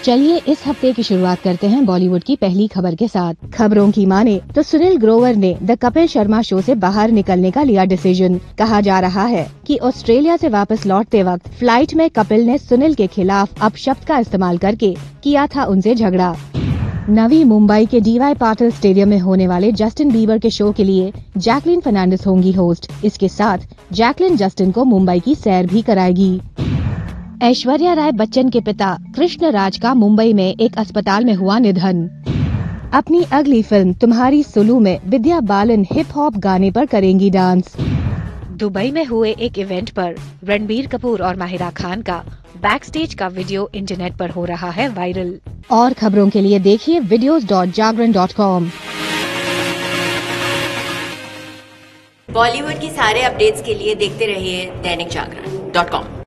चलिए इस हफ्ते की शुरुआत करते हैं बॉलीवुड की पहली खबर के साथ। खबरों की माने तो सुनील ग्रोवर ने द कपिल शर्मा शो से बाहर निकलने का लिया डिसीजन। कहा जा रहा है कि ऑस्ट्रेलिया से वापस लौटते वक्त फ्लाइट में कपिल ने सुनील के खिलाफ अपशब्द का इस्तेमाल करके किया था उनसे झगड़ा। नवी मुंबई के डीवाई पाटिल स्टेडियम में होने वाले जस्टिन बीबर के शो के लिए जैकलिन फर्नांडिस होंगी होस्ट। इसके साथ जैकलिन जस्टिन को मुंबई की सैर भी कराएगी। ऐश्वर्या राय बच्चन के पिता कृष्ण राज का मुंबई में एक अस्पताल में हुआ निधन। अपनी अगली फिल्म तुम्हारी सुलू में विद्या बालन हिप हॉप गाने पर करेंगी डांस। दुबई में हुए एक इवेंट पर रणबीर कपूर और माहिरा खान का बैक स्टेज का वीडियो इंटरनेट पर हो रहा है वायरल। और खबरों के लिए देखिए videos.jagran.com। बॉलीवुड की सारे अपडेट्स के लिए देखते रहिए दैनिक जागरण.com।